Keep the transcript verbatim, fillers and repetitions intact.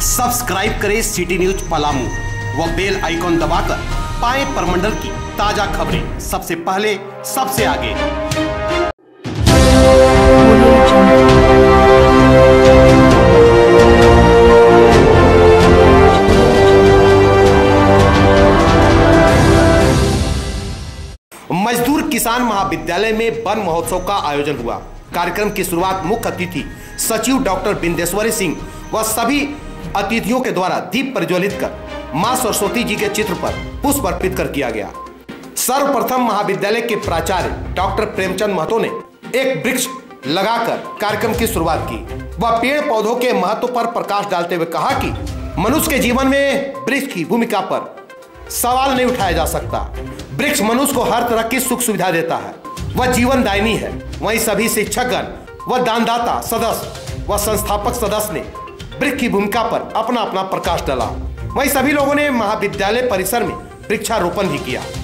Subscribe करें city news Palamu व bell icon दबाकर पाएं परमंडल की ताजा खबरें सबसे पहले सबसे आगे। मजदूर किसान महाविद्यालय में वन महोत्सव का आयोजन हुआ। कार्यक्रम की शुरुआत मुख्य अतिथि सचिव डॉक्टर बिंदेश्वरी सिंह व सभी अतिथियों के द्वारा दीप प्रज्वलित कर मां सरस्वती जी के चित्र पर पुष्प अर्पित कर किया गया। सर्वप्रथम महाविद्यालय के प्राचार्य डॉक्टर प्रेमचंद महतो ने एक वृक्ष लगाकर कार्यक्रम की शुरुआत की। वह पेड़ पौधों के महत्व पर प्रकाश डालते हुए कहा कि मनुष्य के जीवन में वृक्ष की भूमिका पर सवाल नहीं उठाया जा सकता। वृक्ष मनुष्य को हर तरह की सुख सुविधा देता है, वह जीवन दायिनी है। वहीं सभी शिक्षकगण व दानदाता सदस्य व संस्थापक सदस्य ने वृक्ष की भूमिका पर अपना अपना प्रकाश डाला। वहीं सभी लोगों ने महाविद्यालय परिसर में वृक्षारोपण भी किया।